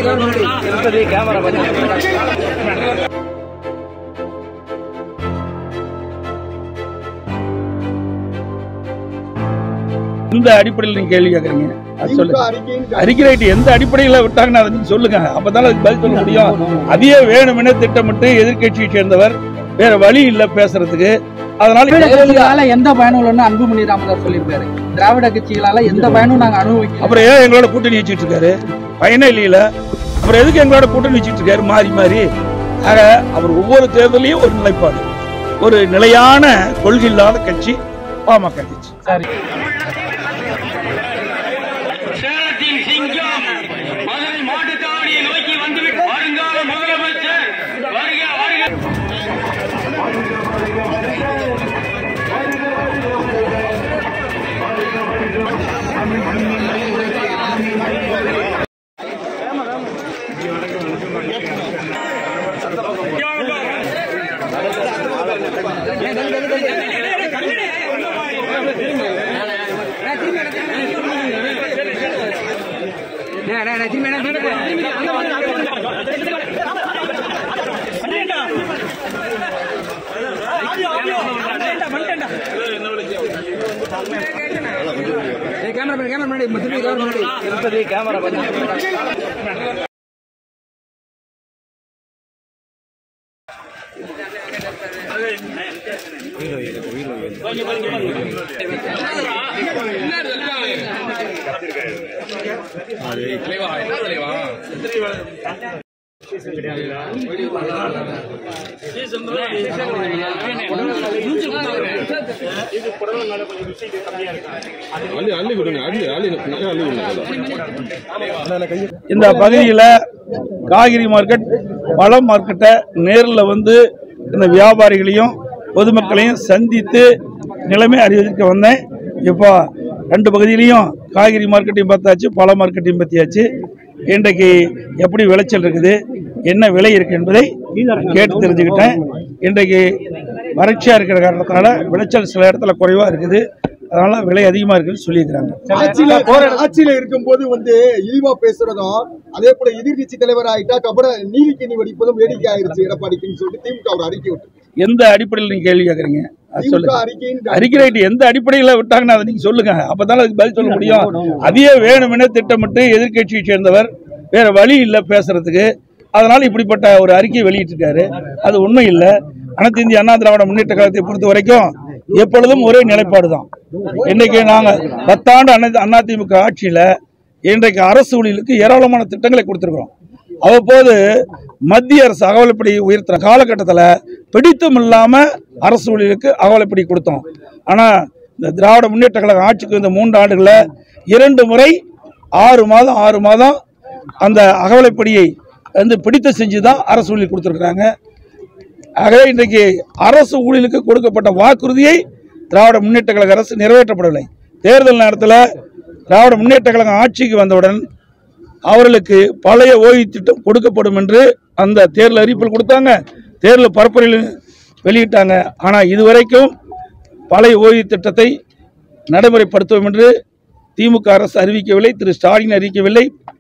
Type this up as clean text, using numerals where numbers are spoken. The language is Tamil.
இந்த அடிப்படையில் நீங்க கேள்வி கேட்கறீங்க. அறிக்கை ரைட் எந்த அடிப்படையில் விட்டாங்கன்னு அதை நீங்க சொல்லுங்க. அப்பதான் அதுக்கு பதில் சொல்ல முடியும். அதையே வேணுமென திட்டமிட்டு எதிர்கட்சியை சேர்ந்தவர் வேற வழி இல்ல பேசுறதுக்கு. அதனால எந்த பயனும் இல்லைன்னு அன்புமணி ராமதாஸ் சொல்லியிருக்காரு. திராவிட கட்சிகளால எந்த பயனும் நாங்க அனுபவிக்கல. அப்புறம் ஏன் எங்களோட கூட்டணி வச்சுட்டு இருக்காரு? பயனே இல்லையில. அப்புறம் எதுக்கு எங்களோட கூட்டணி வச்சுட்டு இருக்காரு மாறி மாறி? ஆக அவர் ஒவ்வொரு தேர்தலையும் ஒரு நிலைப்பாடு, ஒரு நிலையான கொள்கை இல்லாத கட்சி பாமக கட்சி. சரி, இந்த பகுதியில் காய்கறி மார்க்கெட், பழ மார்க்கெட்டை நேரில் வந்து இந்த வியாபாரிகளையும் பொதுமக்களையும் சந்தித்து நிலைமை அறிவிக்க வந்தேன். இப்போ 2 பகுதியிலையும் காய்கறி மார்க்கெட்டையும் பார்த்தாச்சு, பழ மார்க்கெட்டையும் பற்றியாச்சு. இன்றைக்கு எப்படி விளைச்சல் இருக்குது, என்ன விலை இருக்கு என்பதை கேட்டு தெரிஞ்சுக்கிட்டேன். இன்றைக்கு வறட்சியாக இருக்கிற காரணத்தினால விளைச்சல் சில இடத்துல குறைவாக இருக்குது, அதனால விலை அதிகமாக இருக்குன்னு சொல்லியிருக்கிறாங்க. ஆட்சியில இருக்கும்போது இழிவா பேசுறதும், அதே போல எதிர்கட்சி தலைவர் ஆகிட்டா அப்புறம் நீதிக்கணி வடிப்பதும் வேடிக்கை ஆயிருச்சு எடப்பாடிக்குன்னு சொல்லிட்டு திமுக ஒரு அறிக்கை விட்டு. எந்த அடிப்படையில் நீங்க கேள்வி கேட்கறீங்க? அறிக்கை ரைட் எந்த அடிப்படையில் விட்டாங்கன்னு அதை நீங்க சொல்லுங்க. அப்பதான் அதுக்கு பதில் சொல்ல முடியும். அதையே வேணுமென திட்டமிட்டு எதிர்கட்சியை சேர்ந்தவர் வேற வழி இல்ல பேசுறதுக்கு. அதனால இப்படிப்பட்ட ஒரு அறிக்கையை வெளியிட்டிருக்காரு. அது உண்மை இல்லை. அனைத்து இந்திய அண்ணா திராவிட முன்னேற்ற கழகத்தை பொறுத்த வரைக்கும் எப்பொழுதும் ஒரே நிலைப்பாடு தான். இன்றைக்கு நாங்க 10 ஆண்டு அதிமுக ஆட்சியில இன்றைக்கு அரசு ஊழியர்களுக்கு ஏராளமான திட்டங்களை கொடுத்திருக்கிறோம். அவ்வப்போது மத்திய அரசு அகவலைப்படி உயர்த்துற காலகட்டத்தில் பிடித்தும் இல்லாம அரசு ஊழியர்களுக்கு அகவலைப்படி கொடுத்தோம். ஆனா இந்த திராவிட முன்னேற்ற கழக ஆட்சிக்கு இந்த 3 ஆண்டுகளில் 2 முறை 6 மாதம் அந்த அகவலைப்படியை பிடித்து செஞ்சுதான் அரசு ஊழியர் கொடுத்திருக்கிறாங்க. ஆகவே இன்றைக்கு அரசு ஊழியர்களுக்கு கொடுக்கப்பட்ட வாக்குறுதியை திராவிட முன்னேற்ற கழக அரசு நிறைவேற்றப்படவில்லை. தேர்தல் நேரத்தில் திராவிட முன்னேற்ற கழகம் ஆட்சிக்கு வந்தவுடன் அவர்களுக்கு பழைய ஓய்வு திட்டம் கொடுக்கப்படும் என்று அந்த தேர்தல் அறிவிப்பில் கொடுத்தாங்க, தேர்தல் பரப்புரையில் வெளியிட்டாங்க. ஆனால் இதுவரைக்கும் பழைய ஓய்வு திட்டத்தை நடைமுறைப்படுத்துவோம் என்று திமுக அரசு அறிவிக்கவில்லை, திரு ஸ்டாலின் அறிவிக்கவில்லை.